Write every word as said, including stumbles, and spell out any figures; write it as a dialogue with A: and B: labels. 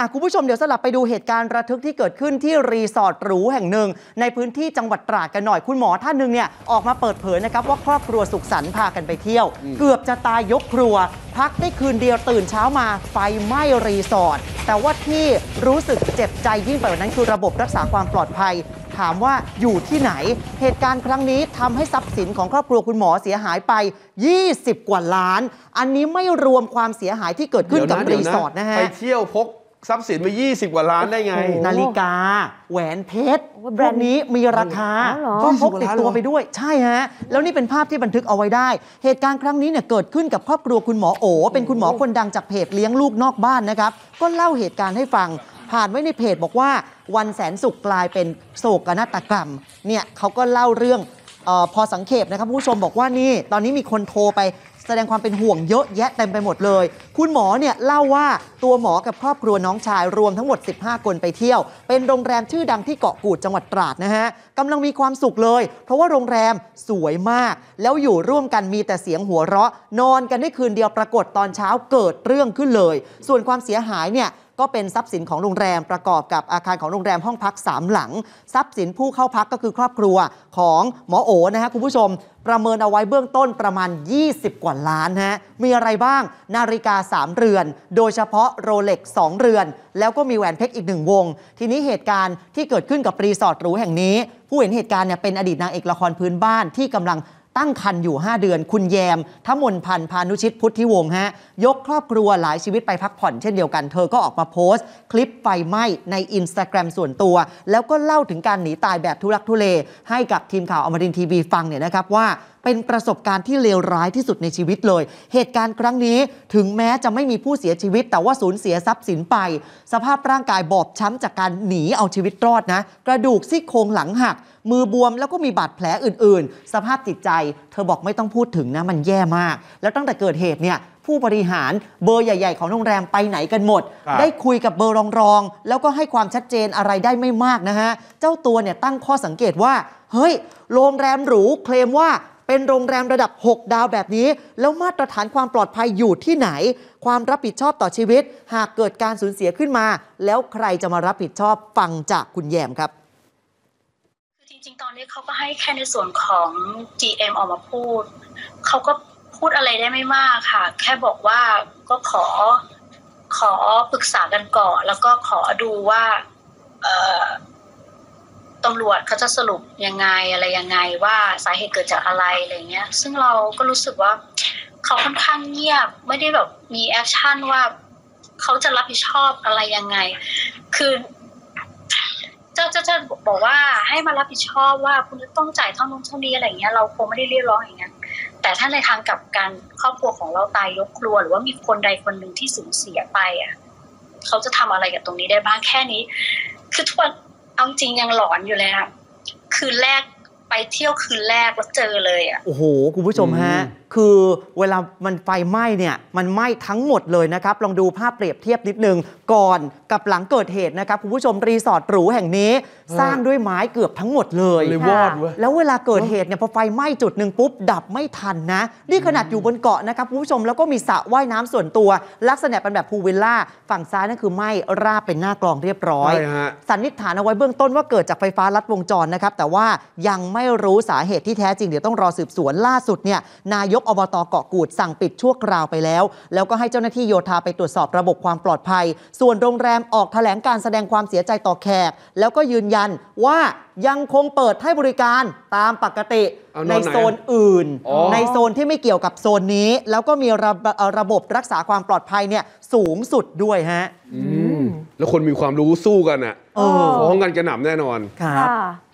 A: อ่ะคุณผู้ชมเดี๋ยวสลับไปดูเหตุการณ์ระทึกที่เกิดขึ้นที่รีสอร์ทหรูแห่งหนึ่งในพื้นที่จังหวัดตราดกันหน่อยคุณหมอท่านหนึ่งเนี่ยออกมาเปิดเผยนะครับว่าครอบครัวสุขสันต์พากันไปเที่ยวเกือบจะตายยกครัวพักได้คืนเดียวตื่นเช้ามาไฟไหม้รีสอร์ทแต่ว่าที่รู้สึกเจ็บใจยิ่งไปกว่านั้นคือระบบรักษาความปลอดภัยถามว่าอยู่ที่ไหนเหตุการณ์ครั้งนี้ทำให้ทรัพย์สินของครอบครัวคุณหมอเสียหายไปยี่สิบกว่าล้านอันนี้ไม่รวมความเสียหายที่เกิดขึ้นกับรีสอร์ทนะฮะ
B: ไปเที่ยวพกทรัพย์สินไปยี่สิบกว่าล้านได้ไง
A: นาฬิกาแหวนเพชรแบรนด์นี้มีราคาก็พกติดตัวไปด้วยใช่ฮะแล้วนี่เป็นภาพที่บันทึกเอาไว้ได้เหตุการณ์ครั้งนี้เนี่ยเกิดขึ้นกับครอบครัวคุณหมอโอเป็นคุณหมอคนดังจากเพจเลี้ยงลูกนอกบ้านนะครับก็เล่าเหตุการณ์ให้ฟังผ่านไว้ในเพจบอกว่าวันแสนสุขกลายเป็นโศกนาฏกรรมเนี่ยเขาก็เล่าเรื่องเอ่อพอสังเขปนะครับผู้ชมบอกว่านี่ตอนนี้มีคนโทรไปแสดงความเป็นห่วงเยอะแยะเต็มไปหมดเลยคุณหมอเนี่ยเล่าว่าตัวหมอกับครอบครัวน้องชายรวมทั้งหมดสิบห้าคนไปเที่ยวเป็นโรงแรมชื่อดังที่เกาะกูดจังหวัดตราดนะฮะกำลังมีความสุขเลยเพราะว่าโรงแรมสวยมากแล้วอยู่ร่วมกันมีแต่เสียงหัวเราะนอนกันได้คืนเดียวปรากฏตอนเช้าเกิดเรื่องขึ้นเลยส่วนความเสียหายเนี่ยก็เป็นทรัพย์สินของโรงแรมประกอบกับอาคารของโรงแรมห้องพักสามหลังทรัพย์สินผู้เข้าพักก็คือครอบครัวของหมอโอนะฮะคุณผู้ชมประเมินเอาไว้เบื้องต้นประมาณยี่สิบกว่าล้านฮะมีอะไรบ้างนาฬิกาสามเรือนโดยเฉพาะโรเล็กซ์สองเรือนแล้วก็มีแหวนเพชรอีกหนึ่งวงทีนี้เหตุการณ์ที่เกิดขึ้นกับรีสอร์ทหรูแห่งนี้ผู้เห็นเหตุการณ์เนี่ยเป็นอดีตนางเอกละครพื้นบ้านที่กำลังตั้งครรภ์อยู่ห้าเดือนคุณแยมทมนพันธ์พานุชิตพุทธิวงศ์ฮะยกครอบครัวหลายชีวิตไปพักผ่อนเช่นเดียวกันเธอก็ออกมาโพสต์คลิปไฟไหม้ใน Instagram ส่วนตัวแล้วก็เล่าถึงการหนีตายแบบทุลักทุเลให้กับทีมข่าวอมรินทร์ทีวีฟังเนี่ยนะครับว่าเป็นประสบการณ์ที่เลวร้ายที่สุดในชีวิตเลยเหตุการณ์ครั้งนี้ถึงแม้จะไม่มีผู้เสียชีวิตแต่ว่าสูญเสียทรัพย์สินไปสภาพร่างกายบอบช้ำจากการหนีเอาชีวิตรอดนะกระดูกซี่โครงหลังหักมือบวมแล้วก็มีบาดแผลอื่นๆสภาพจิตใจเธอบอกไม่ต้องพูดถึงนะมันแย่มากแล้วตั้งแต่เกิดเหตุเนี่ยผู้บริหารเบอร์ใหญ่ๆของโรงแรมไปไหนกันหมดได้คุยกับเบอร์รองๆแล้วก็ให้ความชัดเจนอะไรได้ไม่มากนะฮะเจ้าตัวเนี่ยตั้งข้อสังเกตว่าเฮ้ยโรงแรมหรูเคลมว่าเป็นโรงแรมระดับหกดาวแบบนี้แล้วมาตรฐานความปลอดภัยอยู่ที่ไหนความรับผิดชอบต่อชีวิตหากเกิดการสูญเสียขึ้นมาแล้วใครจะมารับผิดชอบฟังจากคุณแยมครับ
C: จริงๆตอนนี้เขาก็ให้แค่ในส่วนของ จี เอ็ม ออกมาพูดเขาก็พูดอะไรได้ไม่มากค่ะแค่บอกว่าก็ขอขอปรึกษากันก่อนแล้วก็ขอดูว่าเอ่อตำรวจเขาจะสรุปยังไงอะไรยังไงว่าสาเหตุเกิดจากอะไรอะไรเงี้ยซึ่งเราก็รู้สึกว่าเขาค่อนข้างเงียบไม่ได้แบบมีแอคชั่นว่าเขาจะรับผิดชอบอะไรยังไงคือเจ้าจะจะบอกว่าให้มารับผิดชอบว่าคุณจะต้องจ่ายเท่านู้นเท่านี้อะไรเงี้ยเราคงไม่ได้เรียกร้องอย่างเงี้ยแต่ถ้าในทางกับการครอบครัวของเราตายยกครัวหรือว่ามีคนใดคนหนึ่งที่สูญเสียไปอ่ะเขาจะทำอะไรกับตรงนี้ได้บ้างแค่นี้คือทุกวันเอาจริงยังหลอนอยู่เลยค่ะคืนแรกไปเที่ยวคืนแรกแล้วเจอเลยอ่ะ
A: โอ้โหคุณผู้ชมฮะคือเวลามันไฟไหม้เนี่ยมันไหม้ทั้งหมดเลยนะครับลองดูภาพเปรียบเทียบนิดนึงก่อนกับหลังเกิดเหตุนะครับคุณผู้ชมรีสอร์ทหรูแห่งนี้สร้างด้วยไม้เกือบทั้งหมดเลย
B: เลยวอดเว้ย
A: แล้วเวลาเกิดเหตุเนี่ยพอไฟไหม้จุดหนึ่งปุ๊บดับไม่ทันนะนี่ขนาดอยู่บนเกาะนะครับคุณผู้ชมแล้วก็มีสระว่ายน้ำส่วนตัวลักษณะเป็นแบบพูลวิลล่าฝั่งซ้ายนั่นคือไหม้ราบเป็นหน้ากลองเรียบร้อยสันนิษฐานเอาไว้เบื้องต้นว่าเกิดจากไฟฟ้าลัดวงจรนะครับแต่ว่ายังไม่รู้สาเหตุที่แท้จริงเดี๋ยวต้องรอสืบสวนล่าสุดเนี่ยนายกอบต.เกาะกูดสั่งปิดชั่วคราวไปแล้วแล้วก็ให้เจ้าหน้าที่โยธาไปตรวจสอบระบบความปลอดภัยส่วนโรงแรมออกแถลงการแสดงความเสียใจต่อแขกแล้วก็ยืนยันว่ายังคงเปิดให้บริการตามปกติในโซนอื่นในโซนที่ไม่เกี่ยวกับโซนนี้แล้วก็มีระระบบรักษาความปลอดภัยเนี่ยสูงสุดด้วยฮะ
B: แล้วคนมีความรู้สู้กันอ่ะฟ้องกันกระหน่ำแน่นอน
A: ครับ